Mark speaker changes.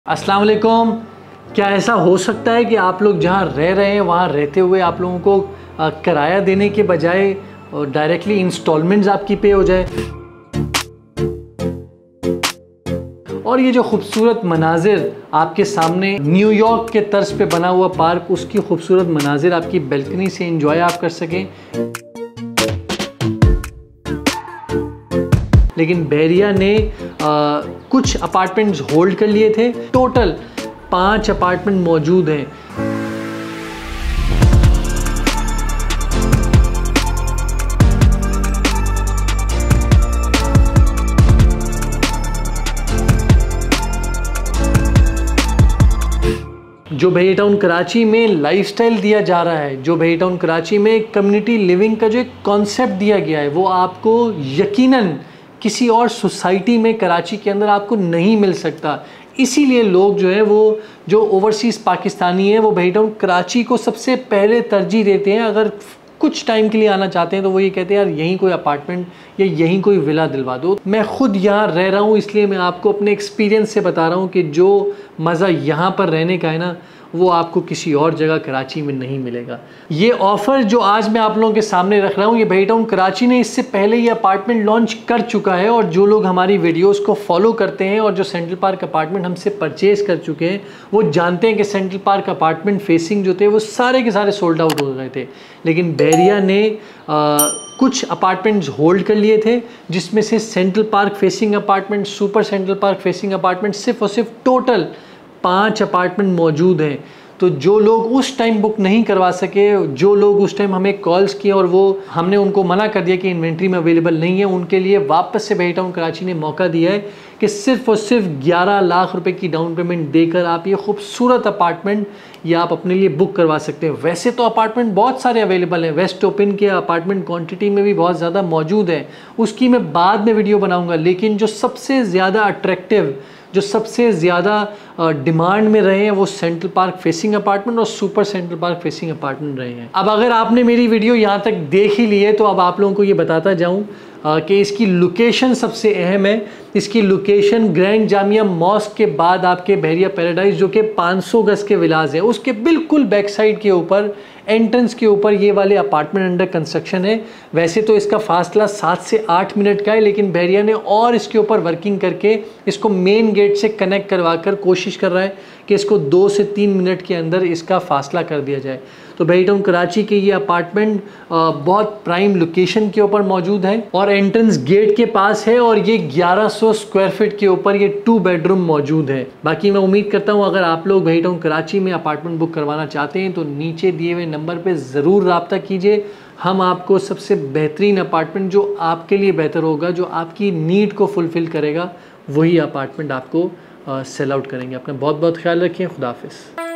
Speaker 1: अस्सलाम वालेकुम। क्या ऐसा हो सकता है कि आप लोग जहाँ रह रहे हैं वहाँ रहते हुए आप लोगों को किराया देने के बजाय डायरेक्टली इंस्टॉलमेंट्स आपकी पे हो जाए? और ये जो खूबसूरत मनाजिर आपके सामने न्यूयॉर्क के तर्ज पे बना हुआ पार्क, उसकी खूबसूरत मनाजिर आपकी बैल्कनी से एंजॉय आप कर सकें। लेकिन बहरिया ने कुछ अपार्टमेंट्स होल्ड कर लिए थे। टोटल 5 अपार्टमेंट मौजूद हैं। जो बहरिया टाउन कराची में लाइफस्टाइल दिया जा रहा है, जो बहरिया टाउन कराची में कम्युनिटी लिविंग का जो एक कॉन्सेप्ट दिया गया है, वो आपको यकीनन किसी और सोसाइटी में कराची के अंदर आपको नहीं मिल सकता। इसीलिए लोग जो है वो जो ओवरसीज़ पाकिस्तानी हैं वो बहरिया टाउन कराची को सबसे पहले तरजीह देते हैं। अगर कुछ टाइम के लिए आना चाहते हैं तो वो ये कहते हैं यार यहीं कोई अपार्टमेंट या यहीं कोई विला दिलवा दो। मैं खुद यहाँ रह रहा हूँ, इसलिए मैं आपको अपने एक्सपीरियंस से बता रहा हूँ कि जो मज़ा यहाँ पर रहने का है ना, वो आपको किसी और जगह कराची में नहीं मिलेगा। ये ऑफ़र जो आज मैं आप लोगों के सामने रख रहा हूँ, ये बहरिया टाउन कराची ने इससे पहले ये अपार्टमेंट लॉन्च कर चुका है। और जो लोग हमारी वीडियोस को फॉलो करते हैं और जो सेंट्रल पार्क अपार्टमेंट हमसे परचेज़ कर चुके हैं, वो जानते हैं कि सेंट्रल पार्क अपार्टमेंट फेसिंग जो थे वो सारे के सारे सोल्ड आउट हो गए थे। लेकिन बहरिया ने कुछ अपार्टमेंट्स होल्ड कर लिए थे, जिसमें से central park facing apartment, super central park facing apartment, सिर्फ और सिर्फ टोटल 5 अपार्टमेंट मौजूद हैं। तो जो लोग उस टाइम बुक नहीं करवा सके, जो लोग उस टाइम हमें कॉल्स किए और वो हमने उनको मना कर दिया कि इन्वेंट्री में अवेलेबल नहीं है, उनके लिए वापस से बहरिया टाउन कराची ने मौका दिया है कि सिर्फ और सिर्फ 11 लाख रुपए की डाउन पेमेंट देकर आप ये खूबसूरत अपार्टमेंट ये आप अपने लिए बुक करवा सकते हैं। वैसे तो अपार्टमेंट बहुत सारे अवेलेबल हैं, वेस्ट ओपन के अपार्टमेंट क्वांटिटी में भी बहुत ज़्यादा मौजूद है, उसकी मैं बाद में वीडियो बनाऊँगा। लेकिन जो सबसे ज़्यादा अट्रैक्टिव, जो सबसे ज़्यादा डिमांड में रहे हैं, वो सेंट्रल पार्क फेसिंग अपार्टमेंट और super central park facing apartment रहे हैं। अब अगर आपने मेरी वीडियो यहाँ तक देख ही ली है तो अब आप लोगों को ये बताता जाऊँ कि इसकी लोकेशन सबसे अहम है। इसकी लोकेशन ग्रैंड जामिया मॉस्क के बाद आपके बहरिया पैराडाइज जो कि 500 गज के विलाज है, उसके बिल्कुल बैक साइड के ऊपर एंट्रेंस के ऊपर ये वाले अपार्टमेंट अंडर कंस्ट्रक्शन है। वैसे तो इसका फासला 7 से 8 मिनट का है, लेकिन बहरिया ने और इसके ऊपर वर्किंग करके इसको मेन गेट से कनेक्ट करवा कर कोशिश कर रहा है कि इसको 2 से 3 मिनट के अंदर इसका फासला कर दिया जाए। तो बहरिया टाउन कराची के ये अपार्टमेंट बहुत प्राइम लोकेशन के ऊपर मौजूद है और एंट्रेंस गेट के पास है, और ये 1100 स्क्वायर फीट के ऊपर ये 2 बेडरूम मौजूद है। बाकी मैं उम्मीद करता हूँ अगर आप लोग बहरिया टाउन कराची में अपार्टमेंट बुक करवाना चाहते हैं तो नीचे दिए हुए नंबर पे ज़रूर रब्ता कीजिए। हम आपको सबसे बेहतरीन अपार्टमेंट जो आपके लिए बेहतर होगा, जो आपकी नीड को फुलफ़िल करेगा, वही अपार्टमेंट आपको सेल आउट करेंगे। अपना बहुत बहुत ख्याल रखिए। खुदा हाफिज़।